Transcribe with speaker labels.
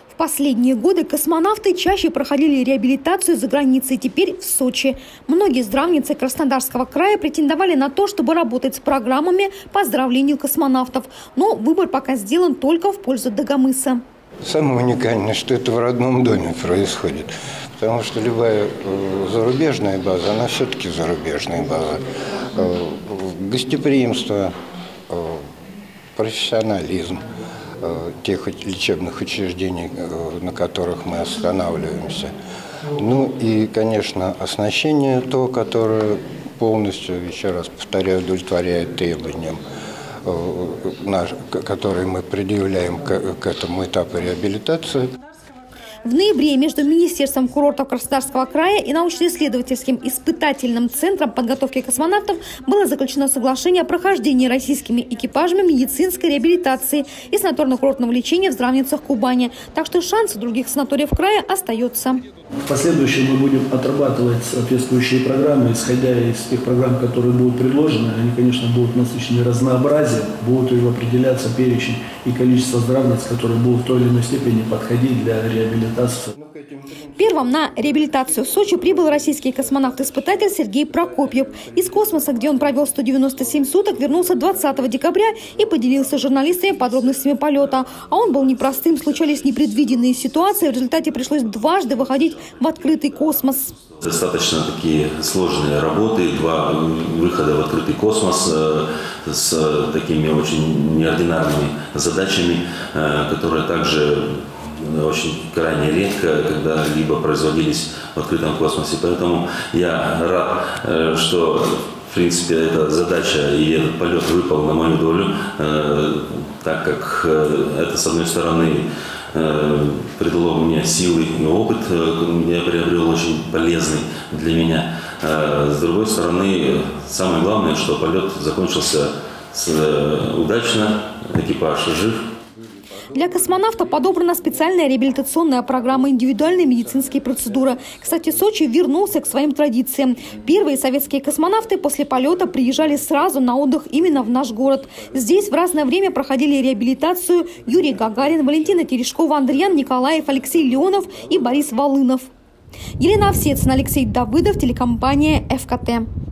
Speaker 1: В последние годы космонавты чаще проходили реабилитацию за границей, теперь в Сочи. Многие здравницы Краснодарского края претендовали на то, чтобы работать с программами по оздоровлению космонавтов. Но выбор пока сделан только в пользу Дагомыса.
Speaker 2: Самое уникальное, что это в родном доме происходит. Потому что любая зарубежная база, она все-таки зарубежная база. Гостеприимство, профессионализм тех лечебных учреждений, на которых мы останавливаемся. Ну и, конечно, оснащение то, которое полностью, еще раз повторяю, удовлетворяет требованиям, которые мы предъявляем к этому этапу реабилитации.
Speaker 1: В ноябре между Министерством курортов Краснодарского края и научно-исследовательским испытательным центром подготовки космонавтов было заключено соглашение о прохождении российскими экипажами медицинской реабилитации и санаторно-курортного лечения в здравницах Кубани. Так что шанс у других санаториев края остается.
Speaker 3: В последующем мы будем отрабатывать соответствующие программы, исходя из тех программ, которые будут предложены. Они, конечно, будут насыщены разнообразием, будут определяться перечень и количество здравниц, которые будут в той или иной степени подходить для реабилитации.
Speaker 1: Первым на реабилитацию в Сочи прибыл российский космонавт-испытатель Сергей Прокопьев. Из космоса, где он провел 197 суток, вернулся 20 декабря и поделился с журналистами подробностями полета. А он был непростым, случались непредвиденные ситуации. В результате пришлось дважды выходить в открытый космос.
Speaker 4: Достаточно такие сложные работы, 2 выхода в открытый космос с такими очень неординарными задачами, которые также очень крайне редко когда-либо производились в открытом космосе. Поэтому я рад, что в принципе эта задача и этот полет выпал на мою долю, так как это, с одной стороны, придало мне силы и опыт, я приобрел очень полезный для меня. С другой стороны, самое главное, что полет закончился удачно, экипаж жив.
Speaker 1: Для космонавта подобрана специальная реабилитационная программа, индивидуальные медицинские процедуры. Кстати, Сочи вернулся к своим традициям. Первые советские космонавты после полета приезжали сразу на отдых именно в наш город. Здесь в разное время проходили реабилитацию Юрий Гагарин, Валентина Терешкова, Андриан Николаев, Алексей Леонов и Борис Волынов. Елена Овсецина, Алексей Давыдов, телекомпания ФКТ.